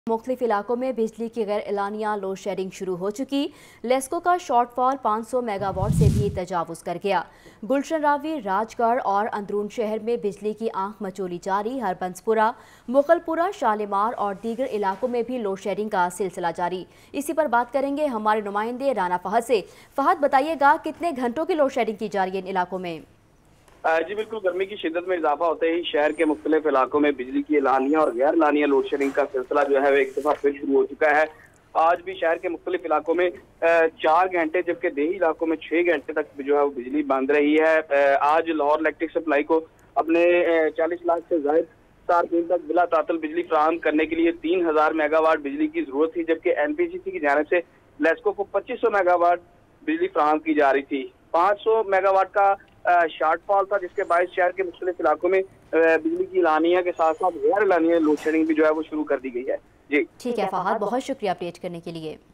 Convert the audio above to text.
मुख्तलिफ इलाकों में बिजली की गैर एलानिया लोड शेडिंग शुरू हो चुकी। लेस्को का शॉर्टफॉल 500 मेगावाट से भी तजावुज कर गया। गुलशन रावी, राजगढ़ और अंदरून शहर में बिजली की आंख मचोली जारी। हरबंसपुरा, मुगलपुरा, शालीमार और दीगर इलाकों में भी लोड शेडिंग का सिलसिला जारी। इसी पर बात करेंगे हमारे नुमाइंदे राना फहद से। फहद, बताइएगा कितने घंटों की लोड शेडिंग की जा रही है इन इलाकों में? जी बिल्कुल, गर्मी की शिद्दत में इजाफा होते ही शहर के मुख्तलिफ इलाकों में बिजली की एलानिया और गैर एलानिया लोड शेडिंग का सिलसिला जो है वो एक दफा फिर शुरू हो चुका है। आज भी शहर के मुख्तलिफ इलाकों में 4 घंटे, जबकि देही इलाकों में 6 घंटे तक जो है वो बिजली बंद रही है। आज लाहौर इलेक्ट्रिक सप्लाई को अपने 40 लाख से ज्यादा सार्फिन तक बिला तातल बिजली फराहम करने के लिए 3000 मेगावाट बिजली की जरूरत थी, जबकि एनपीसीसी की जानिब से लेस्को को 2500 मेगावाट बिजली फराहम की जा रही थी। 500 मेगावाट का शॉर्टफॉल था, जिसके बायस शहर के मुख्तलिफ इलाकों में बिजली की एलानिया के साथ साथ गैर एलानिया लोड शेडिंग भी जो है वो शुरू कर दी गई है। जी ठीक है फहद, बहुत शुक्रिया अपडेट करने के लिए।